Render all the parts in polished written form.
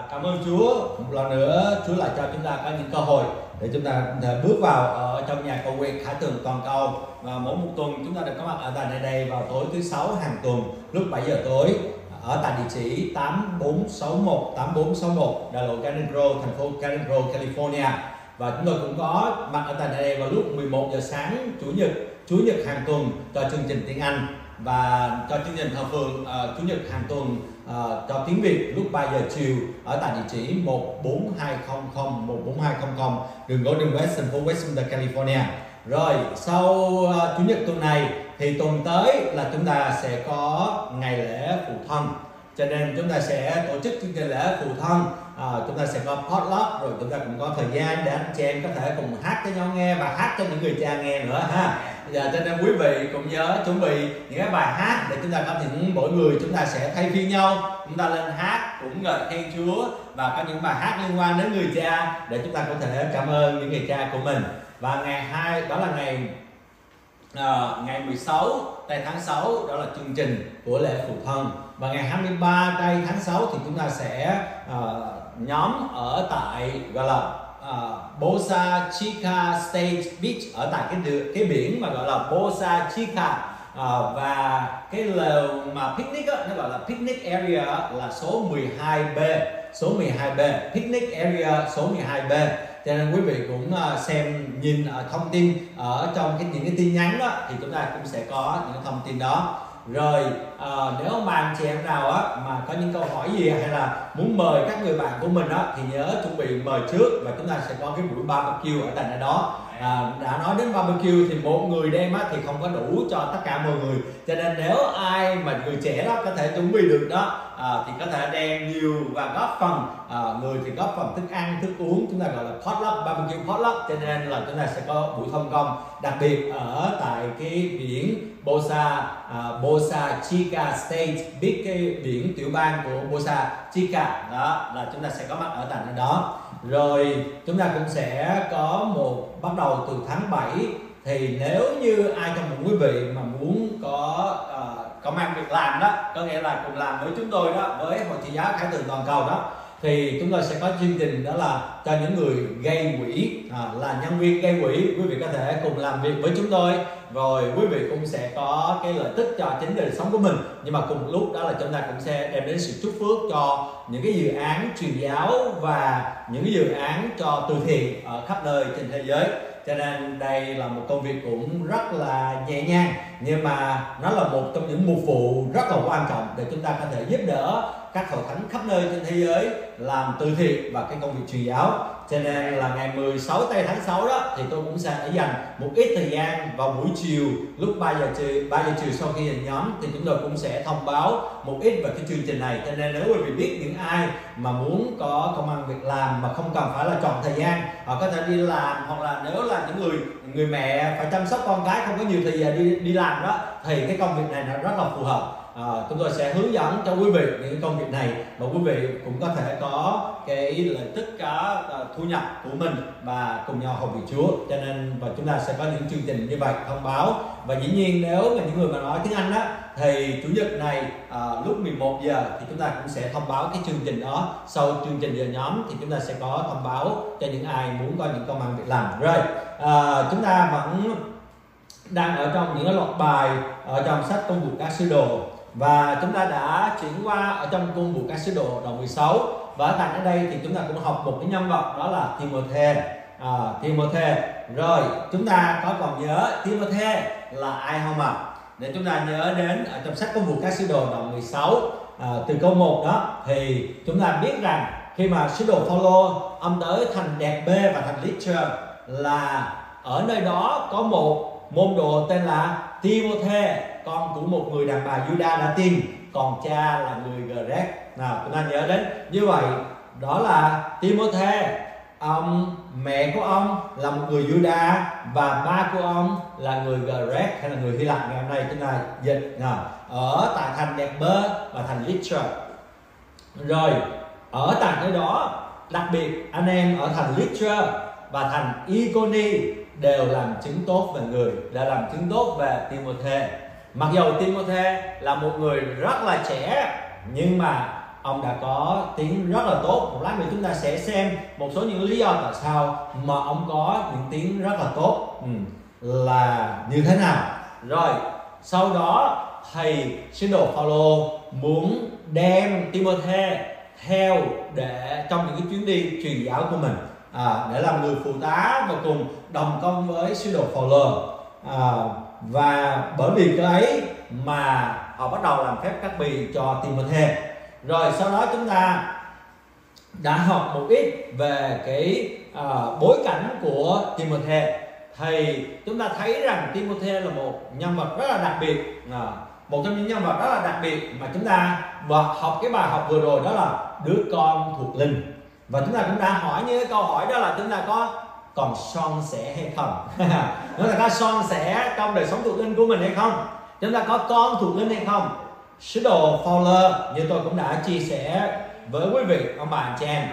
Cảm ơn Chúa một lần nữa, Chúa lại cho chúng ta có những cơ hội để chúng ta bước vào ở trong nhà cầu nguyện Khải Tường toàn cầu. Và mỗi một tuần chúng ta được có mặt ở tại đây vào tối thứ Sáu hàng tuần lúc 7 giờ tối ở tại địa chỉ 8461 đại lộ Garden Grove, thành phố Garden Grove, California. Và chúng tôi cũng có mặt ở tại đây vào lúc 11 giờ sáng Chủ nhật hàng tuần cho chương trình tiếng Anh, và cho chương trình thờ phượng Chủ nhật hàng tuần cho tiếng Việt lúc 3 giờ chiều ở tại địa chỉ 14200 đường Golden West, thành phố West Winter, California. Rồi sau Chủ nhật tuần này thì tuần tới là chúng ta sẽ có ngày lễ phụ thân, cho nên chúng ta sẽ tổ chức chương trình lễ phụ thân. Chúng ta sẽ có potluck, rồi chúng ta cũng có thời gian để anh chị em có thể cùng hát cho nhau nghe và hát cho những người cha nghe nữa ha. Cho nên quý vị cũng nhớ chuẩn bị những cái bài hát để chúng ta có những mỗi người chúng ta sẽ thay phiên nhau, chúng ta lên hát cũng ngợi khen Chúa và có những bài hát liên quan đến người cha để chúng ta có thể cảm ơn những người cha của mình. Và ngày 2 đó là ngày 16 tây tháng 6 đó là chương trình của lễ phụ thân, và ngày 23 tây tháng 6 thì chúng ta sẽ nhóm ở tại gọi là Boca Chica State Beach, ở tại cái biển mà gọi là Boca Chica, và cái lều mà picnic á, nó gọi là picnic area là số 12B, picnic area số 12B. Cho nên quý vị cũng nhìn thông tin ở trong những cái tin nhắn đó, thì chúng ta cũng sẽ có những thông tin đó. Rồi nếu mà anh chị em nào mà có những câu hỏi gì hay là muốn mời các người bạn của mình thì nhớ chuẩn bị mời trước, và chúng ta sẽ có cái buổi barbecue ở tại nơi đó. Đã nói đến barbecue thì một người đem thì không có đủ cho tất cả mọi người, cho nên nếu ai mà người trẻ đó có thể chuẩn bị được đó thì có thể đem nhiều và góp phần, người thì góp phần thức ăn thức uống, chúng ta gọi là potluck, barbecue potluck. Cho nên là chúng ta sẽ có buổi thông công đặc biệt ở tại cái biển Boca Chica State Beach, cái biển tiểu bang của Boca Chica đó, là chúng ta sẽ có mặt ở tại nơi đó. Rồi chúng ta cũng sẽ có bắt đầu từ tháng 7 thì nếu như ai trong một quý vị mà muốn có công ăn việc làm đó, có nghĩa là cùng làm với chúng tôi đó, với Hội Chị Giáo Khải Tường toàn cầu đó, thì chúng tôi sẽ có chương trình đó là cho những người gây quỹ, là nhân viên gây quỹ. Quý vị có thể cùng làm việc với chúng tôi, rồi quý vị cũng sẽ có cái lợi tức cho chính đời sống của mình, nhưng mà cùng lúc đó là chúng ta cũng sẽ đem đến sự chúc phước cho những cái dự án truyền giáo và những cái dự án cho từ thiện ở khắp nơi trên thế giới. Cho nên đây là một công việc cũng rất là nhẹ nhàng, nhưng mà nó là một trong những mục vụ rất là quan trọng để chúng ta có thể giúp đỡ các hội thánh khắp nơi trên thế giới làm từ thiện và cái công việc truyền giáo. Cho nên là ngày 16 tây tháng 6 đó thì tôi cũng sẽ dành một ít thời gian vào buổi chiều lúc 3 giờ chiều sau khi nhóm, thì chúng tôi cũng sẽ thông báo một ít về cái chương trình này. Cho nên nếu quý vị biết những ai mà muốn có công ăn việc làm mà không cần phải là chọn thời gian, họ có thể đi làm, hoặc là nếu là những người mẹ phải chăm sóc con cái không có nhiều thời gian đi làm đó, thì cái công việc này nó rất là phù hợp. Chúng tôi sẽ hướng dẫn cho quý vị những công việc này, và quý vị cũng có thể có cái lợi tức cả thu nhập của mình và cùng nhau hầu việc Chúa. Cho nên và chúng ta sẽ có những chương trình như vậy thông báo. Và dĩ nhiên nếu mà những người mà nói tiếng Anh thì chủ nhật này lúc 11 giờ thì chúng ta cũng sẽ thông báo cái chương trình đó. Sau chương trình giờ nhóm thì chúng ta sẽ có thông báo cho những ai muốn có những công ăn việc làm. Rồi chúng ta vẫn đang ở trong những cái loạt bài ở trong sách Công vụ các sứ đồ, và chúng ta đã chuyển qua ở trong Công vụ các sứ đồ đoạn 16, và ở tại đây thì chúng ta cũng học một cái nhân vật đó là Timôthê. Rồi chúng ta có còn nhớ Timôthê là ai không ạ? Để chúng ta nhớ đến ở trong sách Công vụ các sứ đồ đoạn 16 từ câu 1 đó, thì chúng ta biết rằng khi mà sứ đồ Phaolô ông tới thành Derbe và thành Lystra, là ở nơi đó có một môn đồ tên là Timôthê, con của một người đàn bà Juda đã tin, còn cha là người Grecc. Nào chúng ta nhớ đến như vậy, đó là Timôthê, mẹ của ông là một người Juda và ba của ông là người Grecc hay là người Hy Lạp. Ngày hôm nay chúng ta dịch ở tại thành Derbe và thành Lystra. Rồi ở tại nơi đó, đặc biệt anh em ở thành Lystra và thành Iconi đều làm chứng tốt về người, đã làm chứng tốt về Timôthê. Mặc dù Timôthê là một người rất là trẻ, nhưng mà ông đã có tiếng rất là tốt. Một lát nữa chúng ta sẽ xem một số những lý do tại sao mà ông có những tiếng rất là tốt là như thế nào. Rồi sau đó thầy sứ đồ Phaolô muốn đem Timôthê theo để trong những cái chuyến đi truyền giáo của mình, để làm người phụ tá và cùng đồng công với sứ đồ Phaolô. Và bởi vì cái ấy mà họ bắt đầu làm phép cắt bì cho Timôthê. Rồi sau đó chúng ta đã học một ít về cái bối cảnh của Timôthê. Thì chúng ta thấy rằng Timôthê là một nhân vật rất là đặc biệt, một trong những nhân vật rất là đặc biệt mà chúng ta học cái bài học vừa rồi, đó là đứa con thuộc linh. Và chúng ta cũng đã hỏi những cái câu hỏi đó là chúng ta có còn son sẻ hay không? Chúng ta có son sẻ trong đời sống thuộc linh của mình hay không? Chúng ta có con thuộc linh hay không? Sứ đồ Phaolô như tôi cũng đã chia sẻ với quý vị ông bà anh chị em,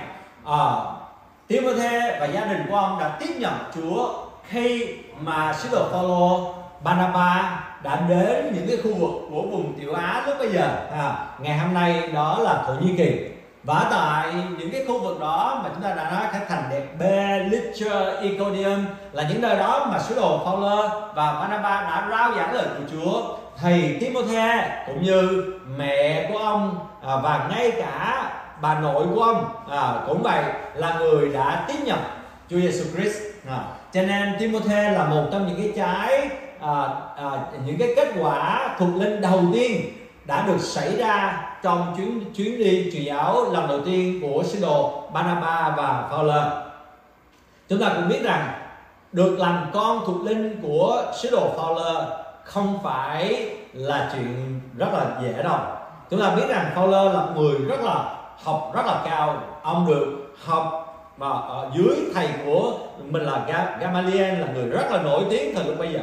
Timôthê và gia đình của ông đã tiếp nhận Chúa khi mà sứ đồ Phaolô, Barnabas đã đến những cái khu vực của vùng Tiểu Á lúc bây giờ, ngày hôm nay đó là Thổ Nhĩ Kỳ. Và tại những cái khu vực đó mà chúng ta đã nói các thành Derbe, Lystra, Iconium là những nơi đó mà sứ đồ Phaolô và Barnabas đã rao giảng lời của Chúa. Thầy Timôthê cũng như mẹ của ông và ngay cả bà nội của ông cũng vậy, là người đã tiếp nhận Chúa Giêsu Christ. Cho nên Timôthê là một trong những cái những cái kết quả thuộc linh đầu tiên đã được xảy ra trong chuyến đi truyền giáo lần đầu tiên của sứ đồ Barnabas và Phaolô. Chúng ta cũng biết rằng được làm con thuộc linh của sứ đồ Phaolô không phải là chuyện rất là dễ đâu. Chúng ta biết rằng Phaolô là một người học rất là cao. Ông được học mà ở dưới thầy của mình là Gamaliel, là người rất là nổi tiếng thời lúc bây giờ.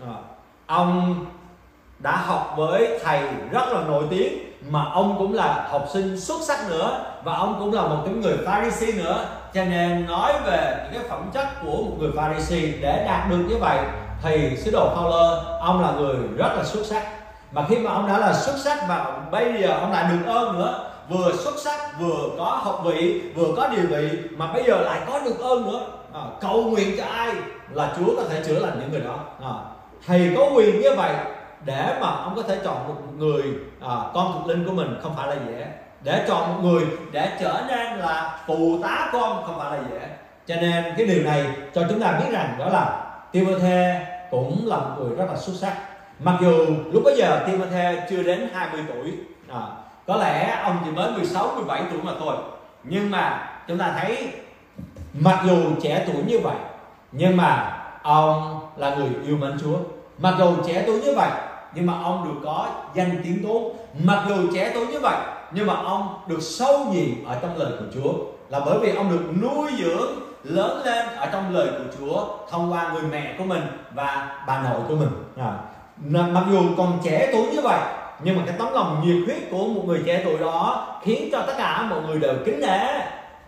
Ông đã học với thầy rất là nổi tiếng, mà ông cũng là học sinh xuất sắc nữa, và ông cũng là một cái người Pharisee nữa. Cho nên nói về những cái phẩm chất của một người Pharisee, để đạt được như vậy thì sứ đồ Phaolô ông là người rất là xuất sắc. Mà khi mà ông đã là xuất sắc và bây giờ ông lại được ơn nữa, vừa xuất sắc, vừa có học vị, vừa có địa vị, mà bây giờ lại có được ơn nữa. Cầu nguyện cho ai là Chúa có thể chữa lành những người đó. Thầy có quyền như vậy để mà ông có thể chọn một người con thuộc linh của mình không phải là dễ. Để chọn một người để trở nên là phụ tá của ông không phải là dễ. Cho nên cái điều này cho chúng ta biết rằng đó là Timôthê cũng là một người rất là xuất sắc. Mặc dù lúc bấy giờ Timôthê chưa đến 20 tuổi, có lẽ ông chỉ mới 16, 17 tuổi mà thôi. Nhưng mà chúng ta thấy mặc dù trẻ tuổi như vậy, nhưng mà ông là người yêu mến Chúa. Mặc dù trẻ tuổi như vậy, nhưng mà ông được có danh tiếng tốt. Mặc dù trẻ tuổi như vậy, nhưng mà ông được sâu nhiệm ở trong lời của Chúa, là bởi vì ông được nuôi dưỡng lớn lên ở trong lời của Chúa thông qua người mẹ của mình và bà nội của mình. Mặc dù còn trẻ tuổi như vậy, nhưng mà cái tấm lòng nhiệt huyết của một người trẻ tuổi đó khiến cho tất cả mọi người đều kính nể.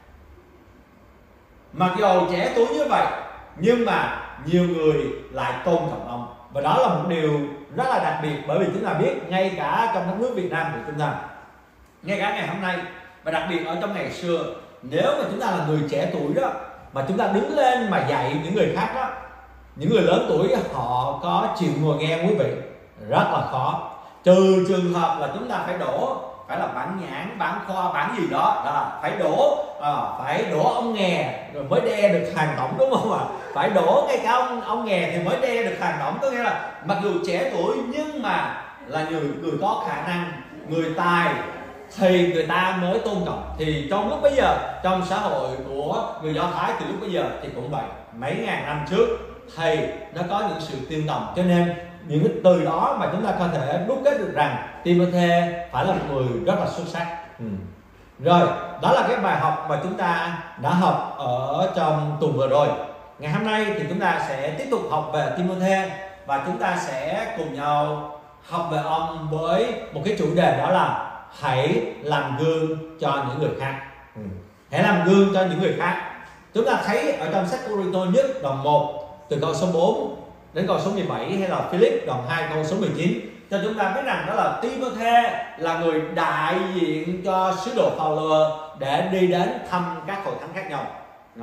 Mặc dù trẻ tuổi như vậy, nhưng mà nhiều người lại tôn trọng ông. Và đó là một điều rất là đặc biệt, bởi vì chúng ta biết ngay cả trong đất nước Việt Nam của chúng ta, ngay cả ngày hôm nay và đặc biệt ở trong ngày xưa, nếu mà chúng ta là người trẻ tuổi đó mà chúng ta đứng lên mà dạy những người khác đó, những người lớn tuổi họ có chịu ngồi nghe quý vị? Rất là khó. Trừ trường hợp là chúng ta phải đổ, phải là bản nhãn, bản khoa, bản gì đó, phải đổ ông nghè rồi mới đe được hàng tổng, đúng không ạ? Phải đổ ngay cả ông nghè thì mới đe được hàng tổng. Có nghĩa là mặc dù trẻ tuổi nhưng mà là người có khả năng, người tài, thì người ta mới tôn trọng. Thì trong lúc bấy giờ, trong xã hội của người Do Thái từ lúc bấy giờ thì cũng vậy. Mấy ngàn năm trước thì nó có những sự tương đồng, cho nên những cái từ đó mà chúng ta có thể đúc kết được rằng Timôthê phải là một người rất là xuất sắc. Rồi, đó là cái bài học mà chúng ta đã học ở trong tuần vừa rồi. Ngày hôm nay thì chúng ta sẽ tiếp tục học về Timôthê, và chúng ta sẽ cùng nhau học về ông với một cái chủ đề, đó là hãy làm gương cho những người khác. Hãy làm gương cho những người khác. Chúng ta thấy ở trong sách Cô-rinh-tô nhất đoạn 1 từ câu số 4 đến câu số 17, hay là Philip đoạn 2 câu số 19, cho chúng ta biết rằng đó là Timôthê là người đại diện cho sứ đồ Phaolô để đi đến thăm các hội thánh khác nhau.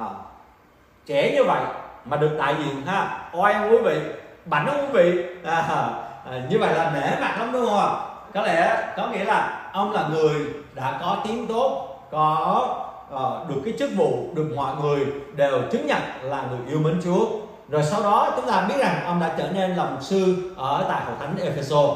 Trẻ như vậy mà được đại diện ha, oai không quý vị, bảnh không quý vị, như vậy là nể mặt lắm đúng không? Có nghĩa là ông là người đã có tiếng tốt, có được cái chức vụ được mọi người đều chứng nhận là người yêu mến Chúa. Rồi sau đó chúng ta biết rằng ông đã trở nên là mục sư ở tại hội thánh Ephesos,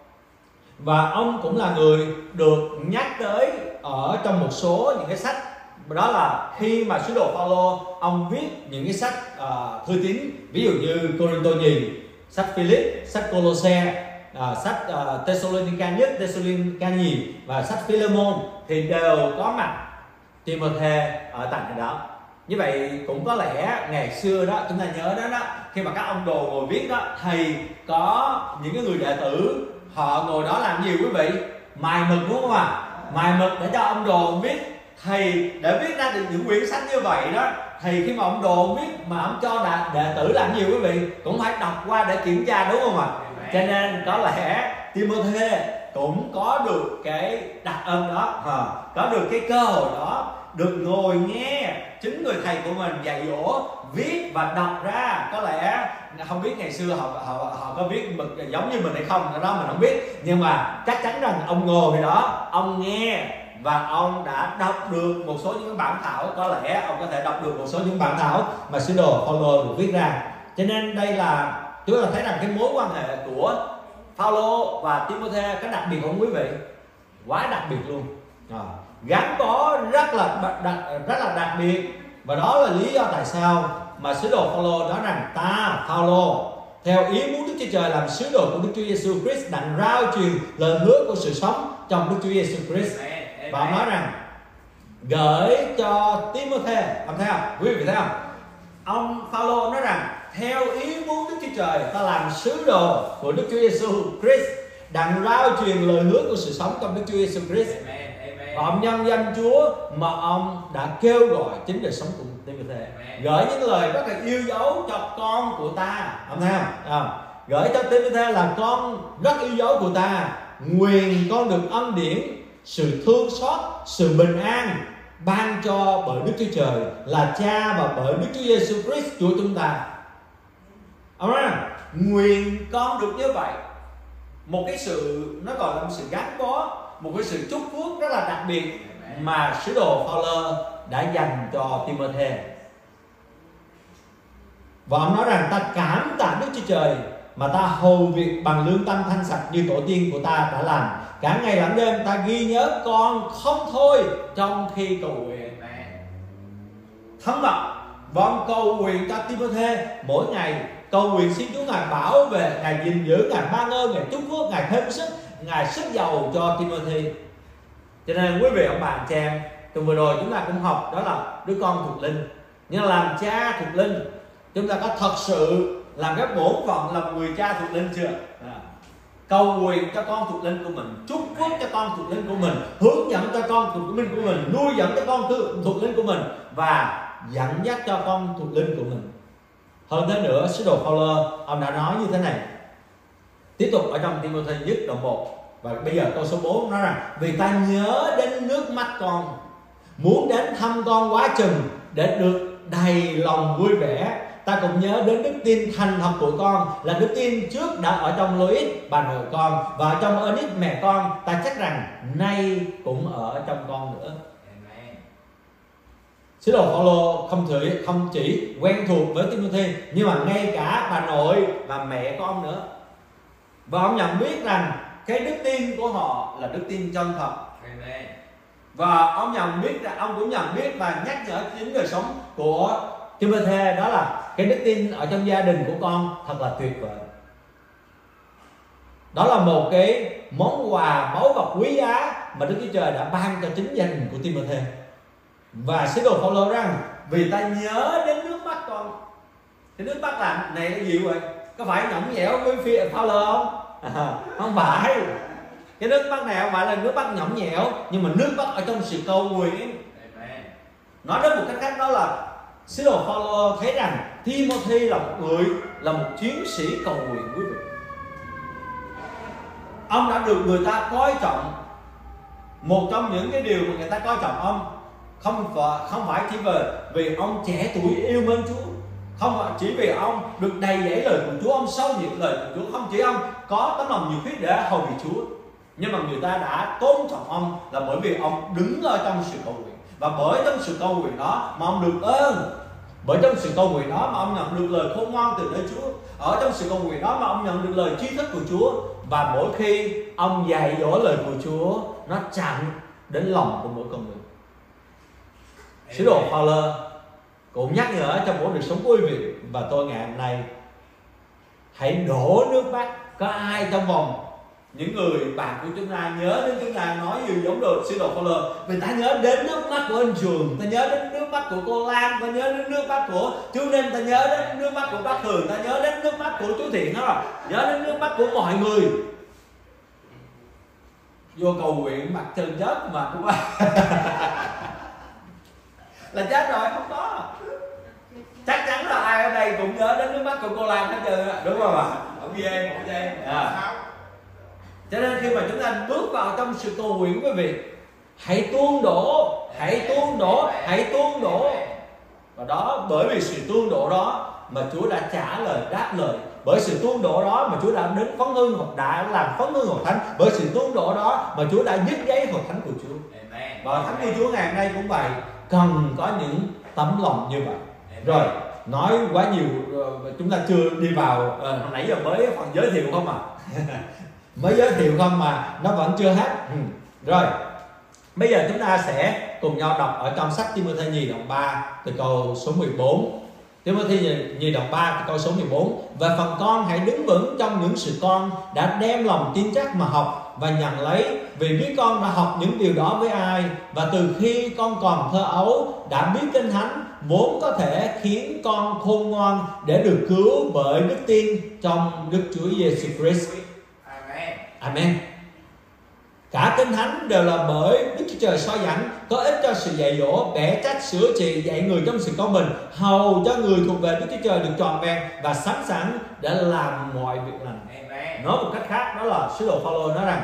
và ông cũng là người được nhắc tới ở trong một số những cái sách. Đó là khi mà sứ đồ Phaolô ông viết những cái sách thư tín, ví dụ như Cô-rinh-tô nhì, sách Philip, sách Cô-lô-se, sách Thessalonica nhất, Thessalonica nhì và sách Philemon, thì đều có mặt Timôthê ở tại cái đó. Như vậy cũng có lẽ ngày xưa đó chúng ta nhớ đó, khi mà các ông đồ ngồi viết đó, thì có những cái người đệ tử họ ngồi đó làm gì quý vị? Mài mực đúng không ạ? Mài mực để cho ông đồ viết. Thì để viết ra được những quyển sách như vậy đó, thì khi mà ông đồ viết mà ông cho đệ tử làm gì quý vị? Cũng phải đọc qua để kiểm tra đúng không ạ? Cho nên có lẽ Timôthê cũng có được cái đặc ân đó, có được cái cơ hội đó, được ngồi nghe chính người thầy của mình dạy dỗ, viết và đọc ra. Có lẽ không biết ngày xưa họ có viết mực giống như mình hay không, cái đó mình không biết, nhưng mà chắc chắn rằng ông ngồi đó, ông nghe và ông đã đọc được một số những bản thảo. Có lẽ ông có thể đọc được một số những bản thảo mà sứ đồ Phaolô được viết ra. Cho nên đây là chúng ta thấy rằng cái mối quan hệ của Phaolô và Timôthê có đặc biệt không quý vị? Quá đặc biệt luôn, gắn bó rất là đặc biệt. Và đó là lý do tại sao mà sứ đồ Phaolô nói rằng ta Phaolô theo ý muốn Đức Chúa Trời làm sứ đồ của Đức Chúa Giêsu Christ, đặng rao truyền lời hứa của sự sống trong Đức Chúa Giêsu Christ. Và ông nói rằng gửi cho Timôthê, ông thấy không? Quý vị thấy không? Ông Phaolô nói rằng theo ý muốn Đức Chúa Trời, ta làm sứ đồ của Đức Chúa Giêsu Christ, đặng rao truyền lời hứa của sự sống trong Đức Chúa Giêsu Christ. Và ông nhân danh Chúa mà ông đã kêu gọi chính đời sống của Timôthê, gửi những lời rất là yêu dấu cho con của ta. Ông thấy không? Gửi cho Timôthê là con rất yêu dấu của ta, nguyện con được ân điển, sự thương xót, sự bình an ban cho bởi Đức Chúa Trời là Cha và bởi Đức Chúa Giêsu Christ Chúa chúng ta. Ông nói rằng nguyện con được như vậy. Một cái sự, nó gọi là một sự gắn bó, một cái sự chúc phước rất là đặc biệt mà sứ đồ Phaolô đã dành cho Timôthê. Và ông nói rằng ta cảm tạ Đức Chúa Trời mà ta hầu việc bằng lương tâm thanh sạch như tổ tiên của ta đã làm. Cả ngày lẫn đêm ta ghi nhớ con không thôi trong khi cầu nguyện. Thấm mật và ông cầu nguyện cho Timôthê mỗi ngày, cầu nguyện xin Chúa Ngài bảo vệ, Ngài gìn giữ, Ngài ban ơn, Ngài chúc phước, Ngài thêm sức, Ngài sức giàu cho Timôthê. Cho nên quý vị ông bà anh chị em, từ vừa rồi chúng ta cũng học đó là đứa con thuộc linh. Nhưng làm cha thuộc linh, chúng ta có thật sự làm cái bổn phận là một người cha thuộc linh chưa? Cầu nguyện cho con thuộc linh của mình, chúc phước cho con thuộc linh của mình, hướng dẫn cho con thuộc linh của mình, nuôi dẫn cho con thuộc linh của mình, và dẫn dắt cho con thuộc linh của mình. Hơn thế nữa, sứ đồ Phaolô ông đã nói như thế này. Tiếp tục ở trong Timôthê nhất đoạn 1, và bây giờ câu số 4 nói rằng vì ta nhớ đến nước mắt con, muốn đến thăm con quá chừng để được đầy lòng vui vẻ. Ta cũng nhớ đến đức tin thành thật của con, là đức tin trước đã ở trong Lois bà nội con và ở trong Eunice mẹ con. Ta chắc rằng nay cũng ở trong con nữa. Sứ đồ Phaolô không chỉ quen thuộc với Timôthê, nhưng mà ngay cả bà nội và mẹ của ông nữa. Và ông nhận biết rằng cái đức tin của họ là đức tin chân thật. Và ông cũng nhận biết và nhắc nhở chính đời sống của Timôthê, đó là cái đức tin ở trong gia đình của con thật là tuyệt vời. Đó là một cái món quà báu vật quý giá mà Đức Chúa Trời đã ban cho chính gia đình của Timôthê. Và sứ đồ Phaolô rằng vì ta nhớ đến nước mắt con. Cái nước mắt là này là gì vậy? Có phải nhõng nhẽo với phía Phaolô không? Không phải. Cái nước mắt này không phải là nước mắt nhõng nhẽo, nhưng mà nước mắt ở trong sự cầu nguyện. Nói đến một cách khác đó là sứ đồ Phaolô thấy rằng Timothy là một chiến sĩ cầu nguyện quý vị. Ông đã được người ta coi trọng. Một trong những cái điều mà người ta coi trọng ông không phải chỉ vì ông trẻ tuổi yêu mến Chúa, không phải chỉ vì ông được đầy dẫy lời của Chúa, ông sâu nhiệt lời của Chúa, không chỉ ông có tấm lòng nhiệt huyết để hầu việc Chúa, nhưng mà người ta đã tôn trọng ông là bởi vì ông đứng ở trong sự cầu nguyện, và bởi trong sự cầu nguyện đó mà ông được ơn, bởi trong sự cầu nguyện đó mà ông nhận được lời khôn ngoan từ nơi Chúa, ở trong sự cầu nguyện đó mà ông nhận được lời tri thức của Chúa, và mỗi khi ông dạy dỗ lời của Chúa nó chạm đến lòng của mỗi con người. Sứ đồ Phaolô cũng nhắc nhở trong mỗi đời sống của quý vị và tôi ngày hôm nay, hãy đổ nước mắt. Có ai trong vòng những người bạn của chúng ta nhớ đến chúng ta nói như giống đồ sứ đồ Phaolô, người ta nhớ đến nước mắt của anh Trường, ta nhớ đến nước mắt của cô Lan, ta nhớ đến nước mắt của chú Ninh, ta nhớ đến nước mắt của bác Thường, ta nhớ đến nước mắt của chú Thiện đó, nhớ đến nước mắt của mọi người. Vô cầu nguyện mặt trơn chết mà cũng là chết rồi, không có. Chắc chắn là ai ở đây cũng nhớ đến nước mắt của cô Lan hết trơn, đúng không ạ? Ông Giê. Cho nên khi mà chúng ta bước vào trong sự cầu nguyện quý vị, hãy tuôn đổ. Và đó, bởi vì sự tuôn đổ đó mà Chúa đã trả lời, đáp lời. Bởi sự tuôn đổ đó mà Chúa đã đến phấn hưng, đã làm phấn hưng hội thánh. Bởi sự tuôn đổ đó mà Chúa đã dứt giấy hội thánh của Chúa. Và hội thánh của Chúa ngày hôm nay cũng vậy, cần có những tấm lòng như vậy. Rồi, nói quá nhiều, chúng ta chưa đi vào, hồi nãy giờ mới phần giới thiệu không à. Mới giới thiệu không mà nó vẫn chưa hết. Rồi, bây giờ chúng ta sẽ cùng nhau đọc ở trong sách Timothy nhì đoạn 3 từ câu số 14. Timothy nhì đoạn 3 từ câu số 14. Về phần con, hãy đứng vững trong những sự con đã đem lòng tin chắc mà học và nhận lấy, vì biết con đã học những điều đó với ai, và từ khi con còn thơ ấu đã biết Kinh Thánh, vốn có thể khiến con khôn ngoan để được cứu bởi đức tin trong Đức Chúa Giêsu Christ. Amen. Cả Kinh Thánh đều là bởi Đức Chúa Trời soi dẫn, có ích cho sự dạy dỗ, bẻ trách, sửa trị, dạy người trong sự công bình, hầu cho người thuộc về Đức Chúa Trời được trọn vẹn và sẵn sàng để làm mọi việc lành. Nói một cách khác, đó là sứ đồ Phaolô nói rằng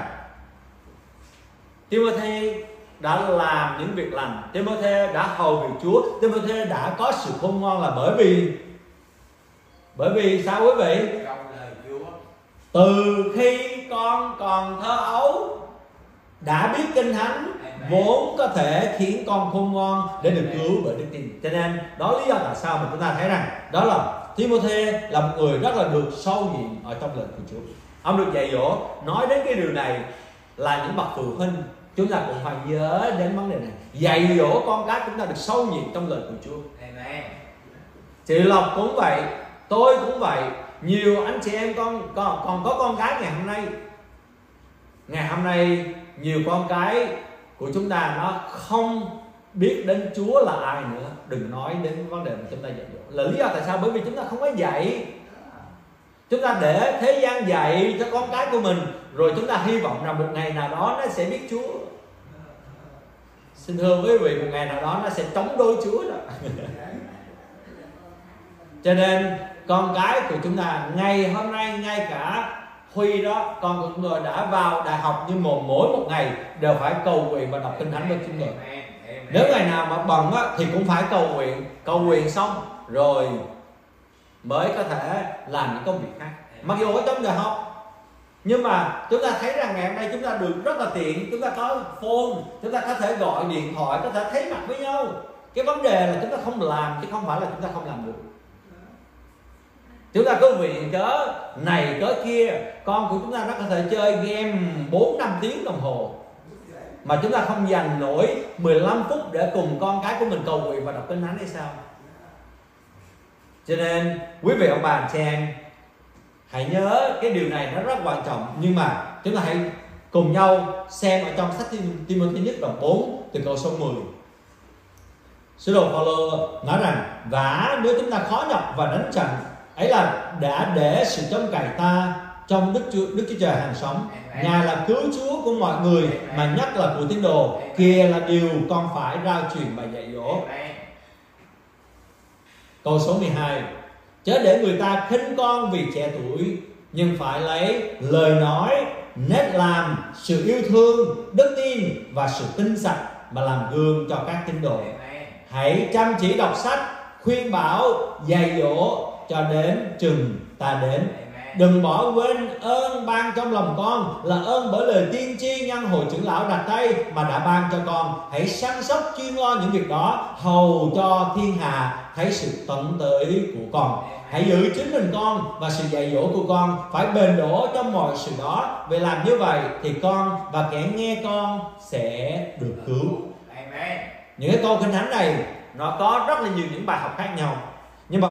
Timothy đã làm những việc lành, Timothy đã hầu việc Chúa, Timothy đã có sự khôn ngoan là bởi vì sao quý vị? Từ khi con còn thơ ấu đã biết Kinh Thánh, vốn có thể khiến con khôn ngoan để được cứu bởi đức tin. Cho nên đó lý do tại sao mà chúng ta thấy rằng đó là Timothy là một người rất là được sâu nhiệm ở trong lời của Chúa. Ông được dạy dỗ. Nói đến cái điều này là những bậc phụ huynh, chúng ta cũng phải nhớ đến vấn đề này. Dạy dỗ con cái chúng ta được sâu nhiệm trong lời của Chúa. Chị Lộc cũng vậy, tôi cũng vậy. Nhiều anh chị em còn có con cái ngày hôm nay nhiều con cái của chúng ta nó không biết đến Chúa là ai nữa. Đừng nói đến vấn đề mà chúng ta dạy dỗ. Là lý do tại sao? Bởi vì chúng ta không có dạy. Chúng ta để thế gian dạy cho con cái của mình, rồi chúng ta hy vọng rằng một ngày nào đó nó sẽ biết Chúa. Xin thưa quý vị, một ngày nào đó nó sẽ chống đối Chúa đó. Cho nên con cái của chúng ta ngày hôm nay, ngay cả Huy đó, con của chúng tôi đã vào đại học, nhưng mỗi một ngày đều phải cầu nguyện và đọc Kinh Thánh với chúng tôi. Nếu ngày nào mà bận á, thì cũng phải cầu nguyện xong rồi mới có thể làm những công việc khác. Mặc dù ở trong giờ học, nhưng mà chúng ta thấy rằng ngày hôm nay chúng ta được rất là tiện. Chúng ta có phone, chúng ta có thể gọi điện thoại, có thể thấy mặt với nhau. Cái vấn đề là chúng ta không làm, chứ không phải là chúng ta không làm được. Chúng ta có viện cớ này cớ kia. Con của chúng ta nó có thể chơi game 4-5 tiếng đồng hồ, mà chúng ta không dành nổi 15 phút để cùng con cái của mình cầu nguyện và đọc Kinh Thánh hay sao? Cho nên quý vị ông bà anh chị em hãy nhớ cái điều này nó rất quan trọng. Nhưng mà chúng ta hãy cùng nhau xem ở trong sách Timothy nhất đoạn 4 từ câu số 10. Sứ đồ Phaolô nói rằng: và nếu chúng ta khó nhọc và đánh trận, ấy là đã để sự trông cậy ta trong Đức Chúa Trời hàng sống. Ngài là cứu Chúa của mọi người, mà nhất là của tín đồ. Kia là điều con phải rao truyền và dạy dỗ. Câu số 12. Chớ để người ta khinh con vì trẻ tuổi, nhưng phải lấy lời nói, nét làm, sự yêu thương, đức tin và sự tinh sạch mà làm gương cho các tín đồ. Hãy chăm chỉ đọc sách, khuyên bảo, dạy dỗ cho đến chừng ta đến. Đừng bỏ quên ơn ban trong lòng con là ơn bởi lời tiên tri nhân hội trưởng lão đặt tay mà đã ban cho con. Hãy săn sóc chuyên lo những việc đó, hầu cho thiên hạ thấy sự tận tới của con. Hãy giữ chính mình con và sự dạy dỗ của con phải bền đổ trong mọi sự đó. Vì làm như vậy thì con và kẻ nghe con sẽ được cứu. Những cái câu kinh thánh này nó có rất là nhiều những bài học khác nhau.